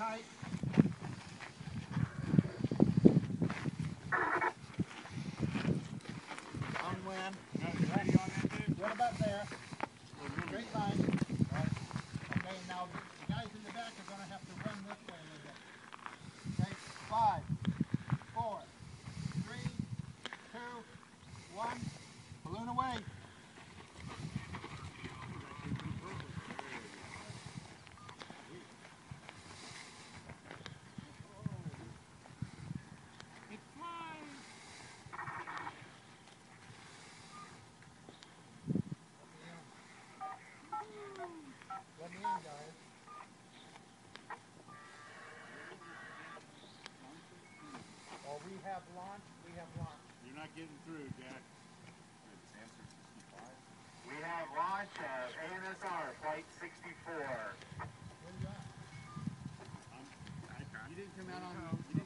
tight. Downwind. Ready on that, dude? Right about there. Straight line. Right. Okay, now the guys in the back are going to have to run this way a little bit. Okay, 5, 4, 3, 2, 1. Balloon away. Let me in, guys. Oh, we have launched. You're not getting through, Jack. We have launch of ANSR Flight 64. Where you at? You didn't come out on. You didn't